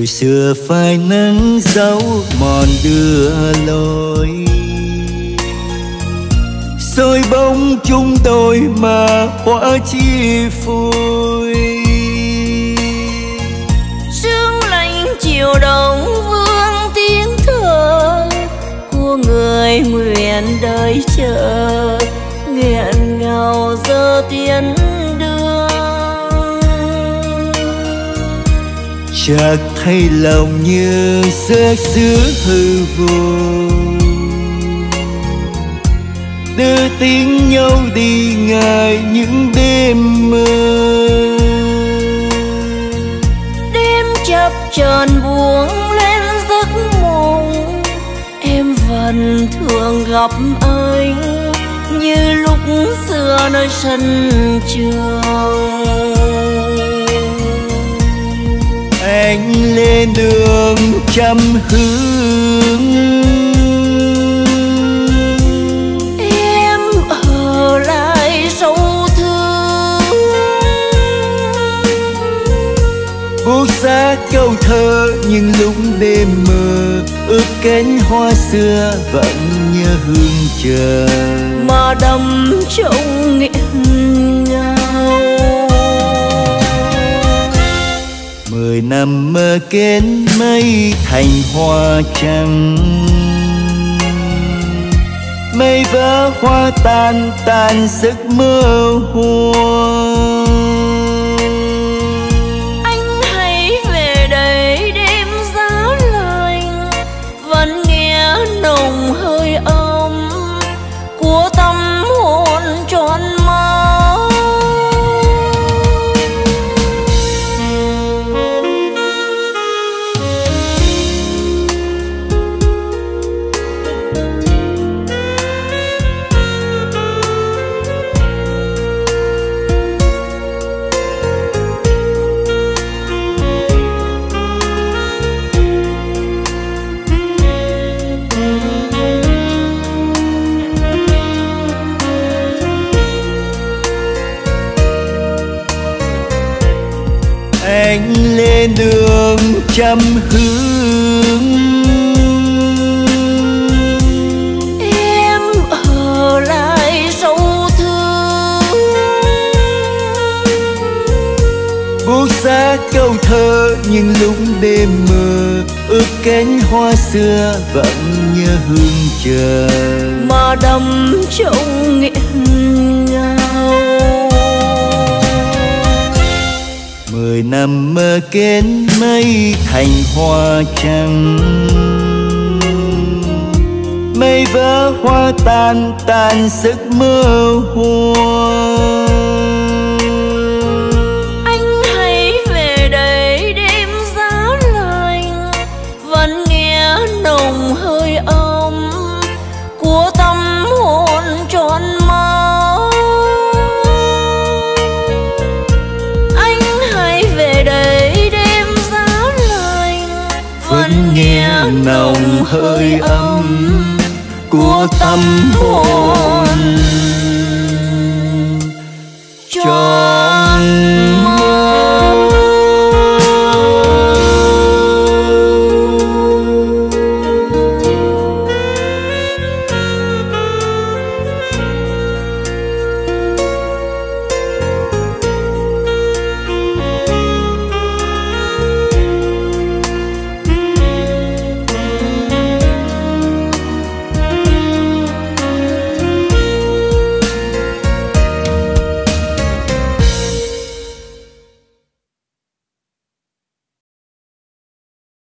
chiều xưa phai nắng dấu mòn đưa lối, soi bóng chúng tôi mà hóa chi phôi. Sương lạnh chiều đông vương tiếng thở của người nguyện đời chờ, nghẹn ngào giờ tiến đưa. Chợt thấy lòng như rớt giữa hư vô, đưa tiếng nhau đi ngài những đêm mơ. Đêm chập chờn buông lên giấc mộng, em vẫn thường gặp anh như lúc xưa nơi sân trường. Anh lên đường trăm hướng, em ở lại sâu thương. buốt xa câu thơ nhưng lúc đêm mơ, ước cánh hoa xưa vẫn nhớ hương chờ mà đắm trong nghẹn ngào. 10 năm mơ kết mây thành hoa trắng, mây vỡ hoa tan tàn giấc mơ hoa. Anh hãy về đây đêm giá lạnh, vẫn nghe nồng hơi ấm của tâm hồn tròn mơ. Anh lên đường trăm hướng, Em ở lại sâu thương. buốt xa câu thơ nhưng lúc đêm mơ, ước cánh hoa xưa vẫn nhớ hương chờ mà đắm trong nghẹn ngào. 10 năm mơ kết mây thành hoa trắng, mây vỡ hoa tan tàn giấc mơ hoa. Anh hãy về đây đêm giá lạnh, vẫn nghe nồng hơi ấm của tâm hồn tròn mơ. Anh hãy về đây đêm giá lạnh, Vẫn nghe nồng hơi ấm của tâm hồn tròn